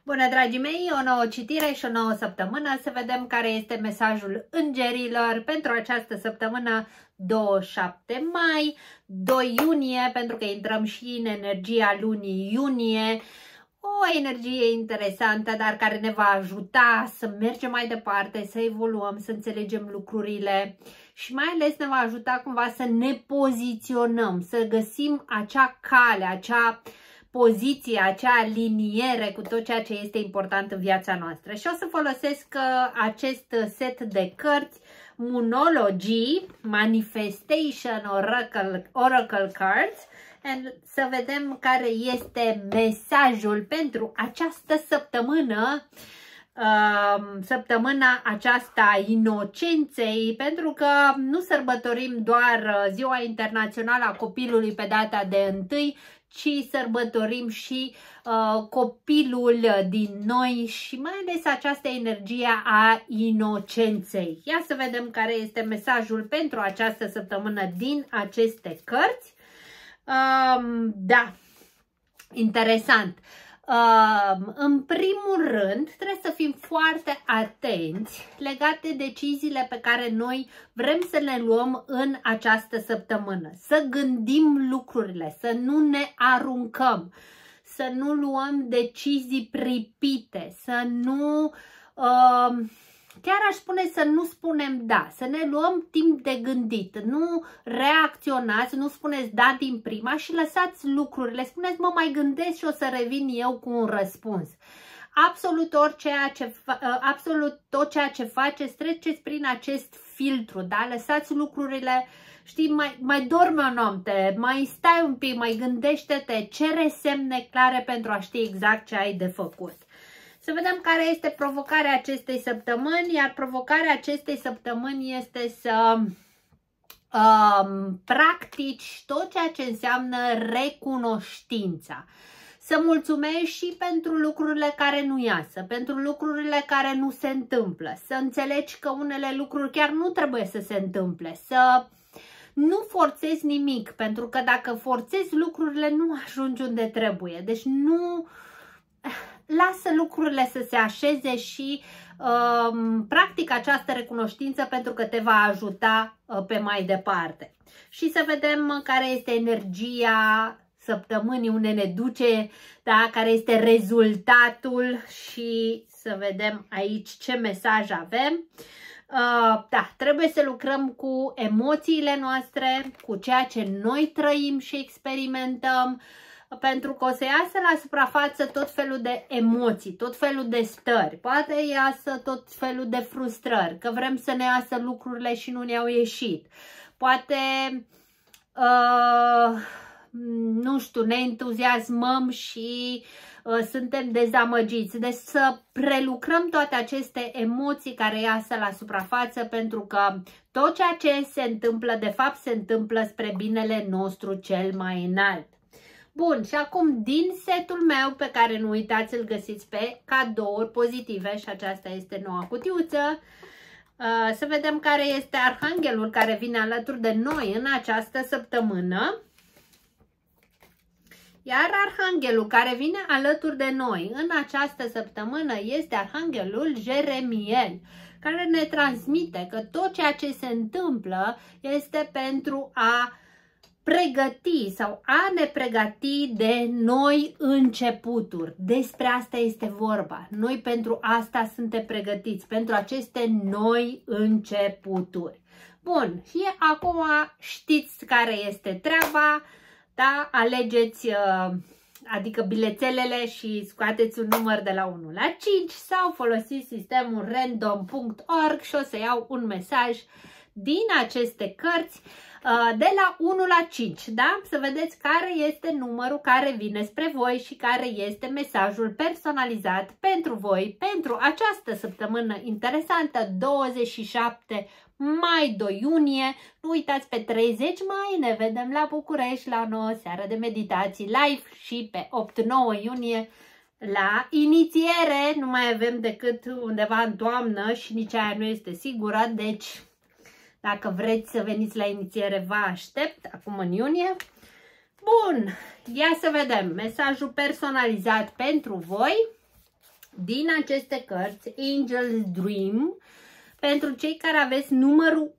Bună, dragii mei, o nouă citire și o nouă săptămână. Să vedem care este mesajul îngerilor pentru această săptămână 27 mai, 2 iunie, pentru că intrăm și în energia lunii iunie. O energie interesantă, dar care ne va ajuta să mergem mai departe, să evoluăm, să înțelegem lucrurile și mai ales ne va ajuta cumva să ne poziționăm, să găsim acea cale, acea poziție, acea liniere cu tot ceea ce este important în viața noastră. Și o să folosesc acest set de cărți Moonology, Manifestation Oracle Cards, să vedem care este mesajul pentru această săptămână, săptămâna aceasta a inocenței, pentru că nu sărbătorim doar Ziua Internațională a Copilului pe data de 1, ci sărbătorim și copilul din noi și mai ales această energie a inocenței. Ia să vedem care este mesajul pentru această săptămână din aceste cărți. Da, interesant. În primul rând, trebuie să fim foarte atenți legate de deciziile pe care noi vrem să le luăm în această săptămână. Să gândim lucrurile, să nu ne aruncăm, să nu luăm decizii pripite, să nu... Chiar aș spune să nu spunem da, să ne luăm timp de gândit, nu reacționați, nu spuneți da din prima și lăsați lucrurile, spuneți mă mai gândesc și o să revin eu cu un răspuns. Absolut tot ceea ce faceți, treceți prin acest filtru, da? Lăsați lucrurile, știi, mai dormi o noapte, mai stai un pic, mai gândește-te, cere semne clare pentru a ști exact ce ai de făcut. Să vedem care este provocarea acestei săptămâni, iar provocarea acestei săptămâni este să practici tot ceea ce înseamnă recunoștința. Să mulțumești și pentru lucrurile care nu iasă, pentru lucrurile care nu se întâmplă, să înțelegi că unele lucruri chiar nu trebuie să se întâmple, să nu forțezi nimic, pentru că dacă forțezi lucrurile nu ajungi unde trebuie, deci nu... Lasă lucrurile să se așeze și practic această recunoștință pentru că te va ajuta pe mai departe. Și să vedem care este energia săptămânii, unde ne duce, da, care este rezultatul și să vedem aici ce mesaj avem. Da, trebuie să lucrăm cu emoțiile noastre, cu ceea ce noi trăim și experimentăm, pentru că o să iasă la suprafață tot felul de emoții, tot felul de stări, poate iasă tot felul de frustrări, că vrem să ne iasă lucrurile și nu ne-au ieșit, poate, nu știu, ne entuziasmăm și suntem dezamăgiți. Deci să prelucrăm toate aceste emoții care iasă la suprafață, pentru că tot ceea ce se întâmplă, de fapt, se întâmplă spre binele nostru cel mai înalt. Bun, și acum din setul meu, pe care nu uitați, îl găsiți pe cadouri pozitive și aceasta este noua cutiuță, să vedem care este arhanghelul care vine alături de noi în această săptămână. Iar arhanghelul care vine alături de noi în această săptămână este arhanghelul Jeremiel, care ne transmite că tot ceea ce se întâmplă este pentru a pregăti sau a ne pregăti de noi începuturi. Despre asta este vorba. Noi pentru asta suntem pregătiți, pentru aceste noi începuturi. Bun, și acum știți care este treaba, da? Alegeți, adică bilețelele și scoateți un număr de la 1 la 5 sau folosiți sistemul random.org și o să iau un mesaj din aceste cărți de la 1 la 5, da? Să vedeți care este numărul care vine spre voi și care este mesajul personalizat pentru voi pentru această săptămână interesantă, 27 mai, 2 iunie. Nu uitați, pe 30 mai ne vedem la București la o nouă seară de meditații live și pe 8-9 iunie la inițiere. Nu mai avem decât undeva în toamnă și nici aia nu este sigură, deci dacă vreți să veniți la inițiere, vă aștept acum în iunie. Bun, ia să vedem mesajul personalizat pentru voi. din aceste cărți, Angel's Dream, pentru cei care aveți numărul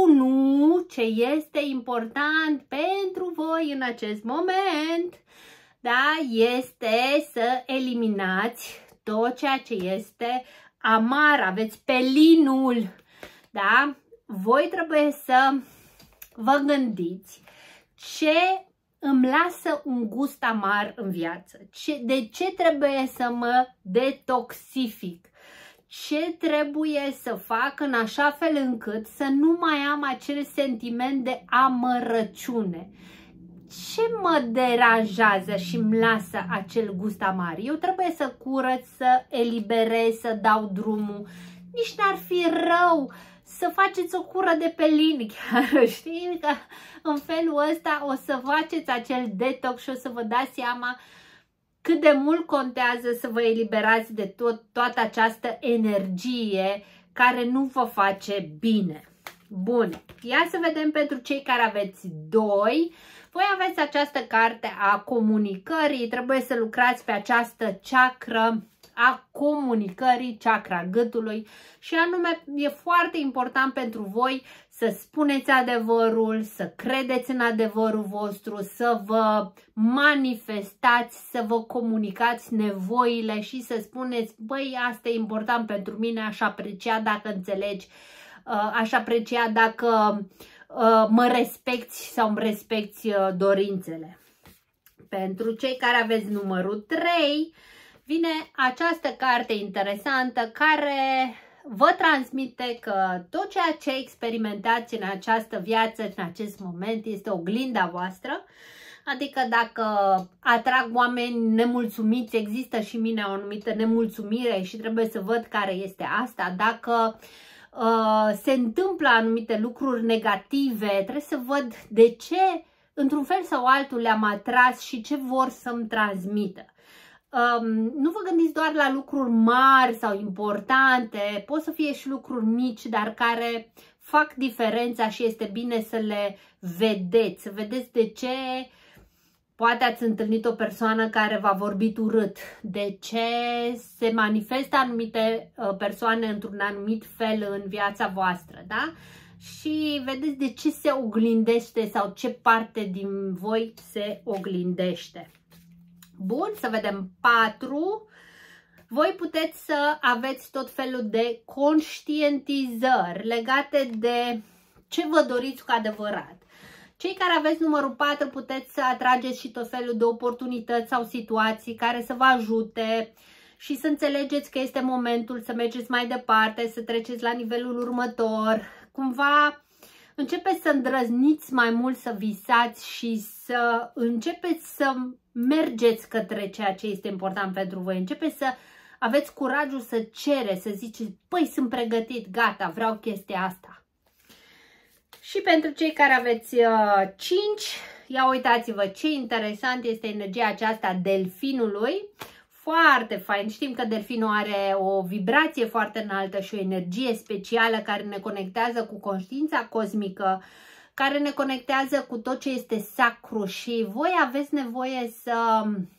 1, ce este important pentru voi în acest moment, da, este să eliminați tot ceea ce este amar, aveți pelinul, da? Voi trebuie să vă gândiți ce îmi lasă un gust amar în viață, de ce trebuie să mă detoxific, ce trebuie să fac în așa fel încât să nu mai am acel sentiment de amărăciune. Ce mă deranjează și îmi lasă acel gust amar? Eu trebuie să curăț, să eliberez, să dau drumul. Nici n-ar fi rău să faceți o cură de pelini, chiar știi că în felul ăsta o să faceți acel detox și o să vă dați seama cât de mult contează să vă eliberați de toată această energie care nu vă face bine. Bun, ia să vedem pentru cei care aveți 2. Voi aveți această carte a comunicării, trebuie să lucrați pe această chakră a comunicării, chakra gâtului, și anume e foarte important pentru voi să spuneți adevărul, să credeți în adevărul vostru, să vă manifestați, să vă comunicați nevoile și să spuneți, băi, asta e important pentru mine, aș aprecia dacă înțelegi, aș aprecia dacă mă respecti sau îmi respecti dorințele. Pentru cei care aveți numărul 3, vine această carte interesantă care vă transmite că tot ceea ce experimentați în această viață, în acest moment, este oglinda voastră. Adică dacă atrag oameni nemulțumiți, există și în mine o anumită nemulțumire și trebuie să văd care este asta. Dacă se întâmplă anumite lucruri negative, trebuie să văd de ce, într-un fel sau altul, le-am atras și ce vor să-mi transmită. Nu vă gândiți doar la lucruri mari sau importante, pot să fie și lucruri mici, dar care fac diferența și este bine să le vedeți. Să vedeți de ce poate ați întâlnit o persoană care v-a vorbit urât, de ce se manifestă anumite persoane într-un anumit fel în viața voastră, da? Și vedeți de ce se oglindește sau ce parte din voi se oglindește. Bun, să vedem 4. Voi puteți să aveți tot felul de conștientizări legate de ce vă doriți cu adevărat. Cei care aveți numărul 4 puteți să atrageți și tot felul de oportunități sau situații care să vă ajute și să înțelegeți că este momentul să mergeți mai departe, să treceți la nivelul următor. Cumva începeți să îndrăzniți mai mult, să visați și să începeți să mergeți către ceea ce este important pentru voi. Începeți să aveți curajul să cereți, să ziceți, păi sunt pregătit, gata, vreau chestia asta. Și pentru cei care aveți 5, ia uitați-vă ce interesant este energia aceasta delfinului. Foarte fain. Știm că delfinul are o vibrație foarte înaltă și o energie specială care ne conectează cu conștiința cosmică, care ne conectează cu tot ce este sacru și voi aveți nevoie să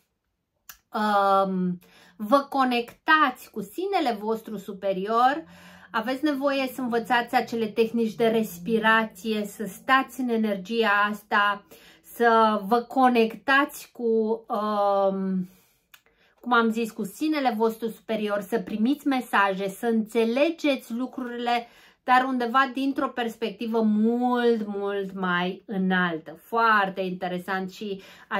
vă conectați cu sinele vostru superior. Aveți nevoie să învățați acele tehnici de respirație, să stați în energia asta, să vă conectați cu, cum am zis, cu sinele vostru superior, să primiți mesaje, să înțelegeți lucrurile, dar undeva dintr-o perspectivă mult, mult mai înaltă. Foarte interesant și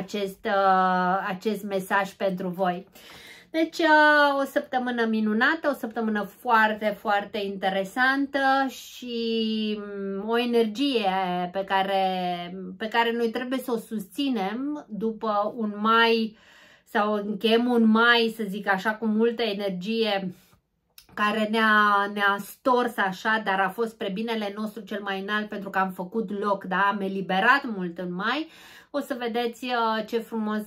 acest mesaj pentru voi. Deci o săptămână minunată, o săptămână foarte, foarte interesantă și o energie pe care noi trebuie să o susținem după un mai, sau încheiem un mai, să zic așa, cu multă energie care ne-a stors așa, dar a fost spre binele nostru cel mai înalt pentru că am făcut loc, da? Am eliberat mult în mai. O să vedeți ce frumos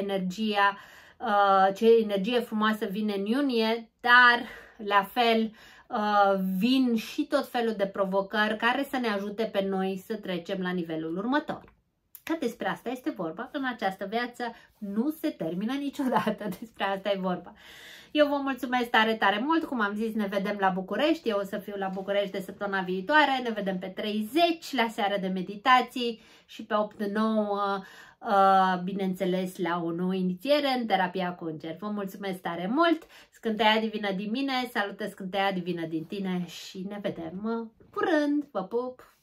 ce energie frumoasă vine în iunie, dar la fel vin și tot felul de provocări care să ne ajute pe noi să trecem la nivelul următor. Că despre asta este vorba, în această viață nu se termină niciodată, despre asta e vorba. Eu vă mulțumesc tare, tare mult. Cum am zis, ne vedem la București. Eu o să fiu la București de săptămâna viitoare. Ne vedem pe 30 la seară de meditații și pe 8-9, bineînțeles, la o nouă inițiere în terapia cu îngeri. Vă mulțumesc tare mult. Scânteia divină din mine, salută scânteia divină din tine și ne vedem curând. Vă pup!